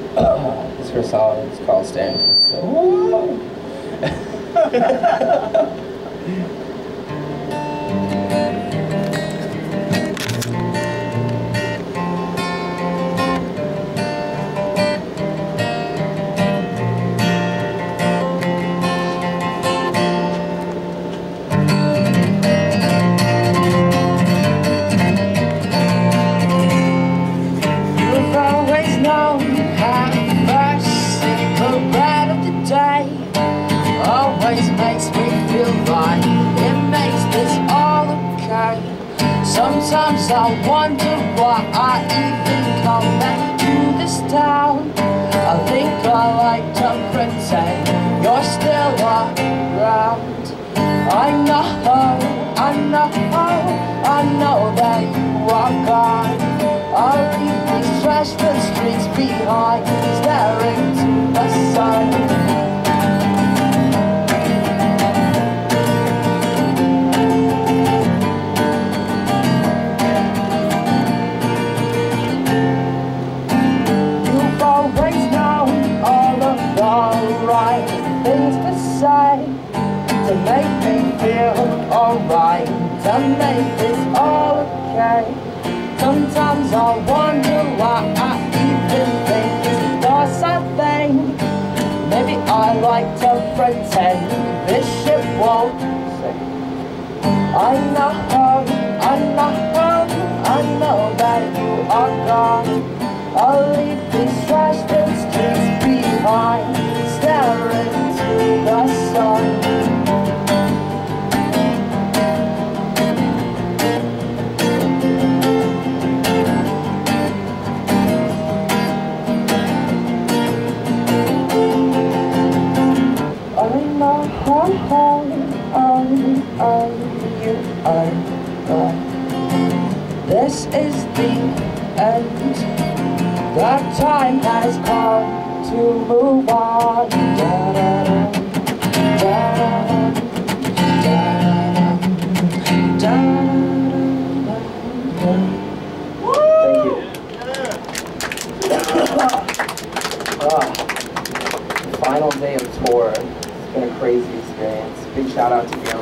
This first song is called Stand to the Sun. Always makes me feel right. It makes this all okay. Sometimes I wonder why I even come back to this town. I think I like to pretend you're still around. I know that you are gone. I'll leave these trash-filled streets behind, staring to the sun. Things to say to make me feel alright, to make this all okay. Sometimes I wonder why I even think it's just a thing. Maybe I like to pretend this ship won't sink. I know that you are gone. I'll leave these trash-filled streets behind, staring to the sun. You are gone. This is the end. The time has come to move on. Final day of tour. It's been a crazy experience. Big shout out to Guillermo